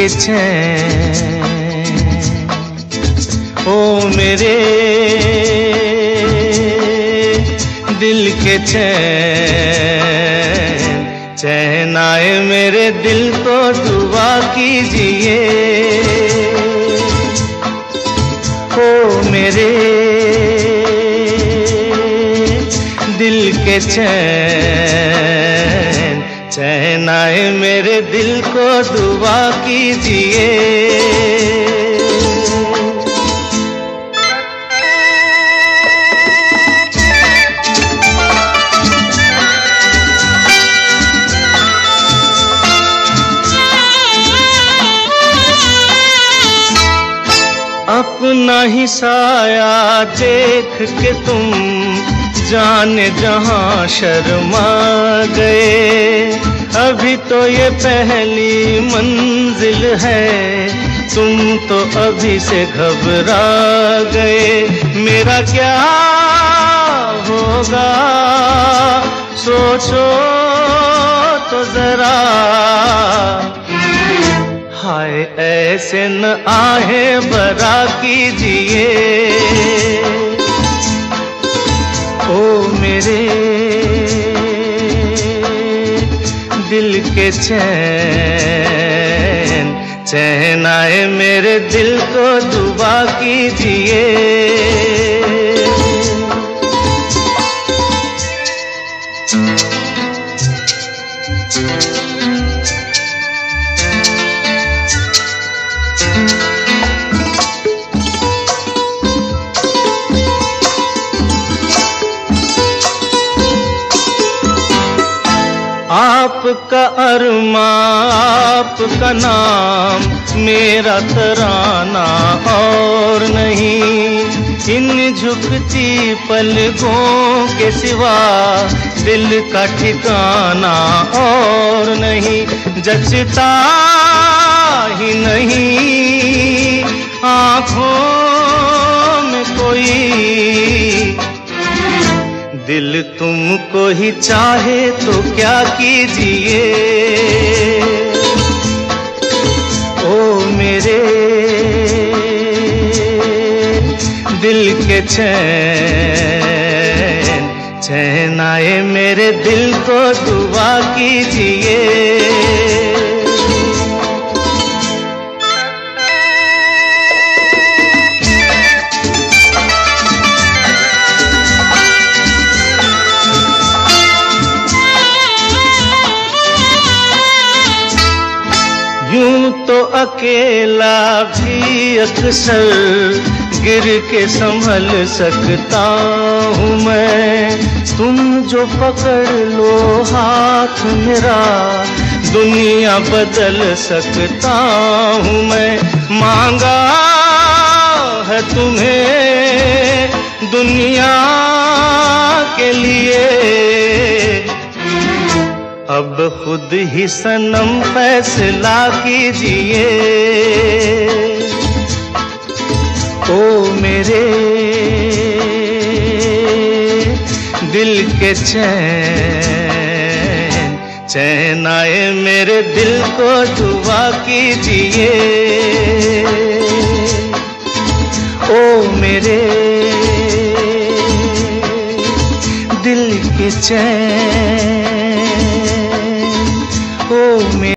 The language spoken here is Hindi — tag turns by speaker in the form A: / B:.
A: के चैन, ओ मेरे दिल के चैन, चैन आए मेरे दिल को दुआ कीजिए। ओ मेरे दिल के चैन, चैन आए मेरे दिल को दुआ कीजिए। अपना ही साया देख के तुम जाने जहां शर्मा गए। अभी तो ये पहली मंजिल है, तुम तो अभी से घबरा गए। मेरा क्या होगा सोचो तो जरा, हाय ऐसे न आहे बरा कीजिए। ओ मेरे दिल के चैन, चैन आए मेरे दिल को दुआ कीजिए। आपका अरमा आपका नाम, मेरा तराना और नहीं। इन झुकती पलकों के सिवा दिल का ठिकाना और नहीं। जचता ही नहीं आँखों में कोई, दिल तुमको ही चाहे तो क्या कीजिए। ओ मेरे दिल के चैन, चैन आए मेरे दिल को दुआ कीजिए। यूं तो अकेला भी अक्सर गिर के संभल सकता हूँ मैं। तुम जो पकड़ लो हाथ मेरा, दुनिया बदल सकता हूँ मैं। मांगा है तुम्हें दुनिया के लिए, अब खुद ही सनम फैसला कीजिए। ओ मेरे दिल के चैन, चैन आए मेरे दिल को दुआ कीजिए। ओ मेरे दिल के चैन,